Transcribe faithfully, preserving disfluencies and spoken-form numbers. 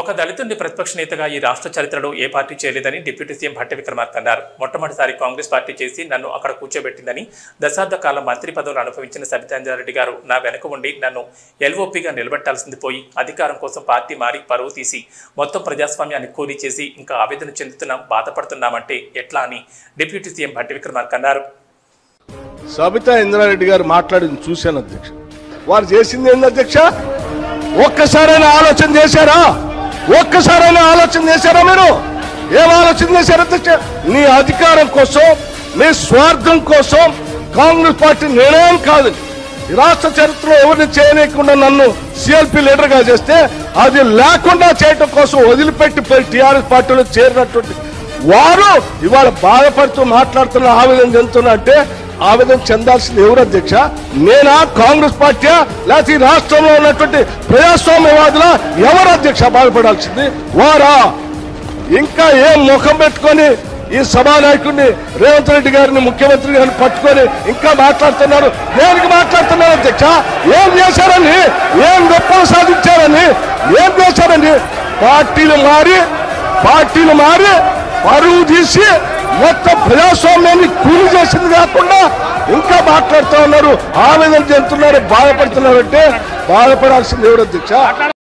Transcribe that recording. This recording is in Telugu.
ఒక దళితుడిని ప్రతిపక్ష నేతగా ఈ రాష్ట్ర చరిత్రలో ఏ పార్టీ చేయలేదని డిప్యూటీ సీఎం భట్టి విక్రమార్క అన్నారు. మొట్టమొదటిసారి కాంగ్రెస్ పార్టీ చేసి నన్ను అక్కడ కూర్చోబెట్టిందని, దశాబ్ద కాలం మంత్రి పదవులు అనుభవించిన సబితాంజారెడ్డి గారు నా వెనక ఉండి నన్ను ఎల్ఓపీగా నిలబెట్టాల్సింది పోయి అధికారం కోసం పార్టీ మారి పరువు తీసి మొత్తం ప్రజాస్వామ్యాన్ని కూలీ చేసి ఇంకా ఆవేదన చెందుతున్నాం, బాధపడుతున్నామంటే ఎట్లా అని డిప్యూటీ సీఎం భట్టి విక్రమార్క అన్నారు. సబితా ఇంద్రారెడ్డి గారు మాట్లాడింది చూశాను అధ్యక్ష. వారు చేసింది ఏంది అధ్యక్ష? ఒక్కసారైనా ఆలోచన చేశారా? ఒక్కసారైనా ఆలోచన చేశారా? మీరు ఏం ఆలోచన చేశారు అధ్యక్ష? నీ అధికారం కోసం, నీ స్వార్థం కోసం కాంగ్రెస్ పార్టీ నిర్ణయం కాదు. రాష్ట్ర చరిత్రలో ఎవరిని చేయలేకుండా నన్ను సిఎల్పి లీడర్ గా చేస్తే అది లేకుండా చేయటం కోసం వదిలిపెట్టి పోయి టీఆర్ఎస్ పార్టీలో చేరినటువంటి వారు ఇవాళ బాధపడుతూ మాట్లాడుతున్న ఆవేదన చెందుతున్నా అంటే ఆవేదన చెందాల్సింది ఎవరు అధ్యక్ష? నేనా, కాంగ్రెస్ పార్టీ, లేకపోతే ఈ రాష్ట్రంలో ఉన్నటువంటి ప్రజాస్వామ్యవాదుల? ఎవరు అధ్యక్ష బాధపడాల్సింది? వారా? ఇంకా ఏం ముఖం పెట్టుకొని ఈ సభానాయకుడిని రేవంత్ రెడ్డి గారిని, ముఖ్యమంత్రి గారిని పట్టుకొని ఇంకా మాట్లాడుతున్నారు. దేనికి మాట్లాడుతున్నారు అధ్యక్ష? ఏం చేశారని, ఏం గొప్పలు సాధించారని, ఏం చేశారని? పార్టీలు మారి పార్టీలు మారి పరువు తీసి మొత్తం ప్రజాస్వామ్యాన్ని కూలి చేసింది కాకుండా ఇంకా మాట్లాడుతూ ఉన్నారు, ఆవేదన చెందుతున్నారు, బాధపడుతున్నారు. అంటే బాధపడాల్సింది ఎవరు అధ్యక్ష?